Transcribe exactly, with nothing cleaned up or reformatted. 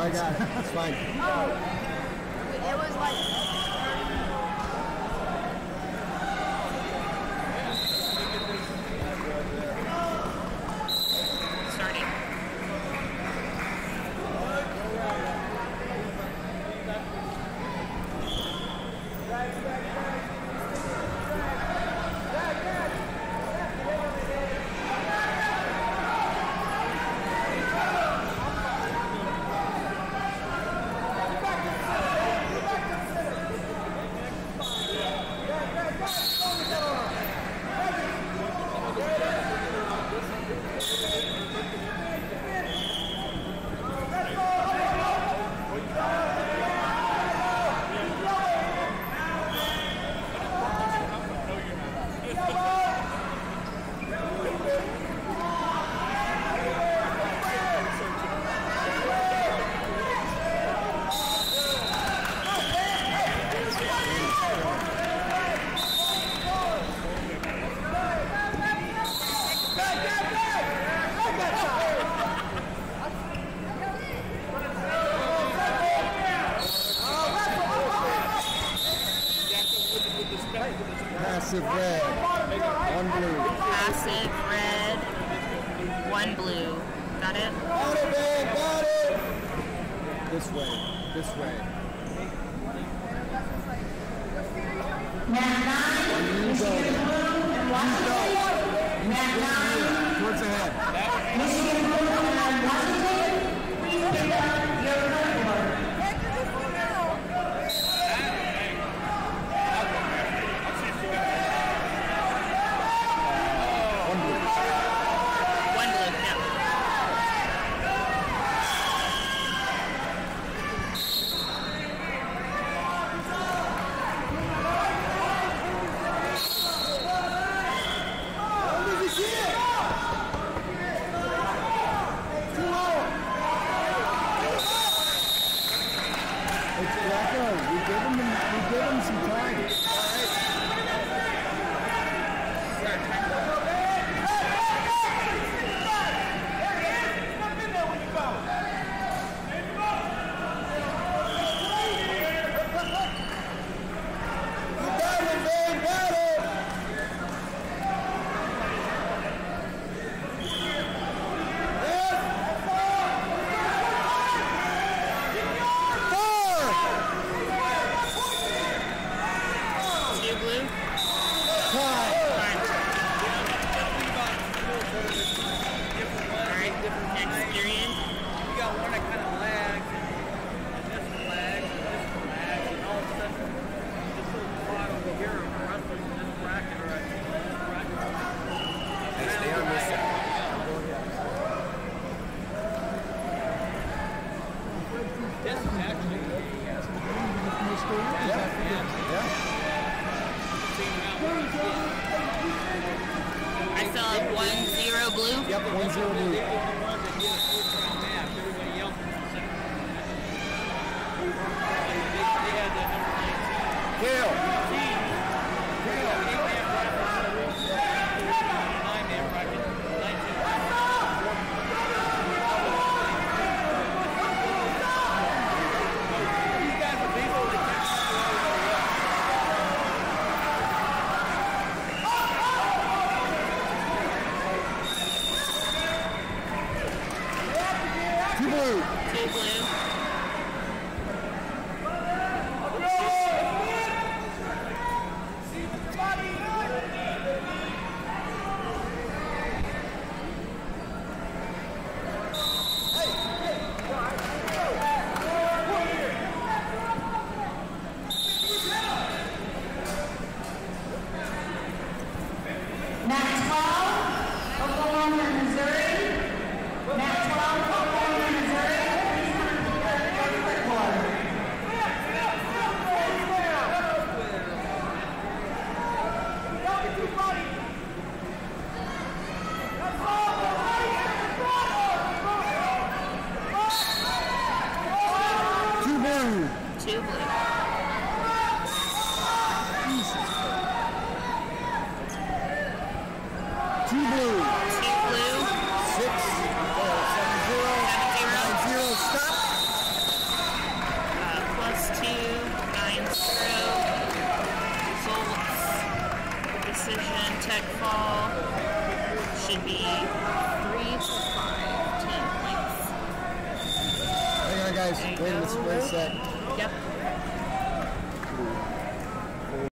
I got it. It's fine. Oh, it was like. Starting. Passive red, one blue. Passive red, one blue. Got it? Got it, man, got it! This way, this way. Mat nine, Michigan Blue and Washington. Mat nine, Towards the head. Michigan Blue and Washington. Please pick up your clipboard. One blue. One blue, yeah. It's Blacko. We gave him, we gave him some time. Two blue. Time. Alright, experience. You got one that kind of lags, and this one lags, and this one lags, and all of a sudden, this little spot over here is wrestling in this bracket, or in this bracket. Hey, stay on this side. This is actually Yeah. I still have one zero blue. Yep, one zero blue. the only ones that get a first round match. Everybody else is the second round match. They, they had that number nineteen. Kale. Team. They had an eight-man bracket, nine-man bracket, nineteen. These guys are basically Two blue. Two blue. Mat twelve, Oklahoma, Missouri. Mat twelve, Oklahoma, Missouri. Please come together. competition, tech fall should be three to five team points. Hang on, guys. There you Wait a go. minute, wait a sec. Yep.